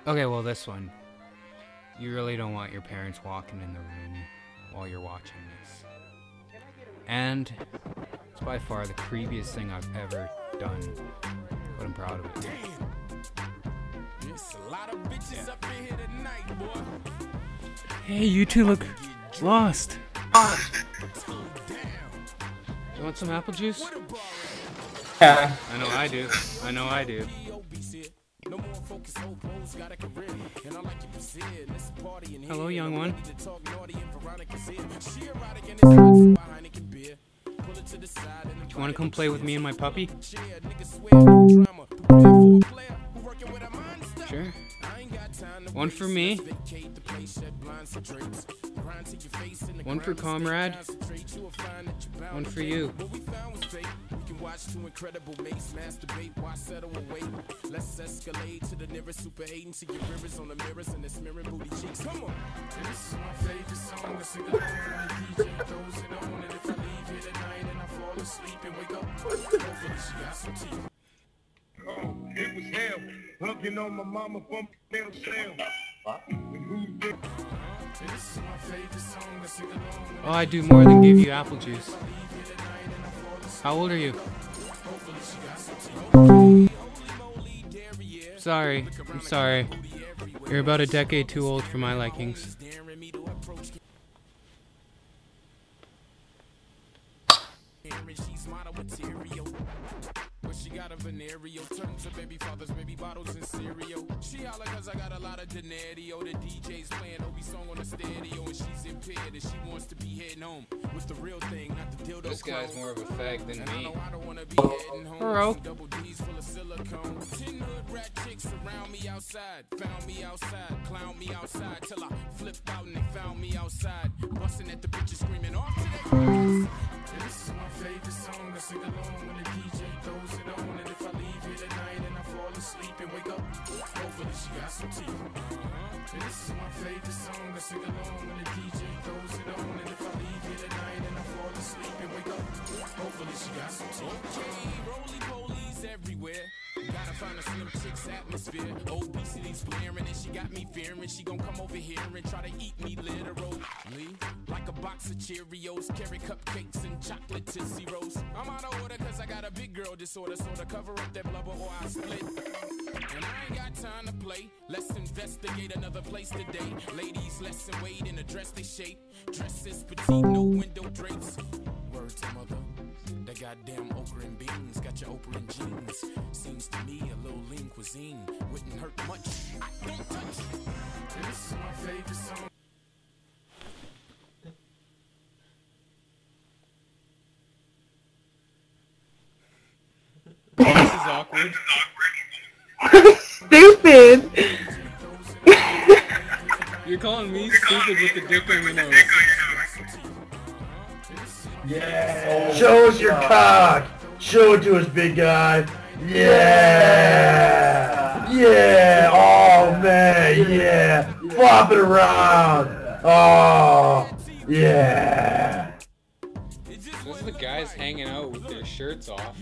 Okay, well, this one. You really don't want your parents walking in the room while you're watching this. And it's by far the creepiest thing I've ever done, but I'm proud of it. Hey, you two look lost. You want some apple juice? Yeah. I know I do. I know I do. Hello, young one. Do you want to come play with me and my puppy? Sure. One for me. One for Comrade. One for you. Watch two incredible mates masturbate, why settle away? Let's escalate to the nearest super agency, your rivers on the mirrors and the smearing booty cheeks. Come on! And this is my favorite song, I sing along when the DJ throws it on. And if I leave here tonight and I fall asleep and wake up, hopefully she got some teeth. Oh, it was hell. Hugging on my mama from damn cell. Oh, I do more than give you apple juice. How old are you? Sorry, I'm sorry. You're about a decade too old for my likings. She got a venereal, tons of baby fathers, baby bottles and cereal. She holla cause I got a lot of denario. The DJ's playing Obi song on the stereo and she's impaired and she wants to be heading home. With the real thing, not the dildo. This guy's more of a fag than me. I don't wanna be heading home. Bro. Double D's full of silicone. 10 hood rat chicks around me outside. Found me outside, clown me outside till I flipped out and they found me outside. Busting at the bitches screaming off to their This is my favorite song, I sing along when the DJ throws it on. And if I leave here tonight and I fall asleep and wake up, hopefully she got some teeth. This is my favorite song, I sing along when the DJ throws it on. And if I leave here tonight and I fall asleep and wake up, hopefully she got some teeth. Okay, roly-polies everywhere. Gotta find a slim chick's atmosphere. Obesity's blaring and she got me fearing she gon' come over here and try to eat me literally. Like a box of Cheerios, carrot cupcakes and chocolate Tootsie Rolls. I'm out of order cause I got a big girl disorder, sorta cover up that blubber or I split. And I ain't got time to play. Let's investigate another place today. Ladies, let's wait in a dress they shape. Dresses petite, no window drapes. Word to mother. That goddamn okra and beans got your Oprah and jeans. Seems to me a little lean cuisine wouldn't hurt much. I don't touch. This is my favorite song. This is awkward. Stupid! You're calling me stupid with the dick on your nose. Yeah. Show us your cock. Show it to us, big guy. Yeah. Yeah. Oh man. Yeah. Flop it around. Oh. Yeah. Those are the guys hanging out with their shirts off.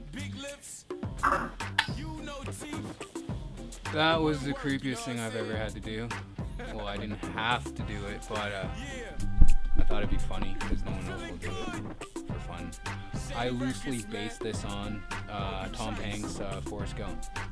That was the creepiest thing I've ever had to do. Well, I didn't have to do it, but I thought it'd be funny because no one else will do it for fun. I loosely based this on Tom Hanks' Forrest Gump.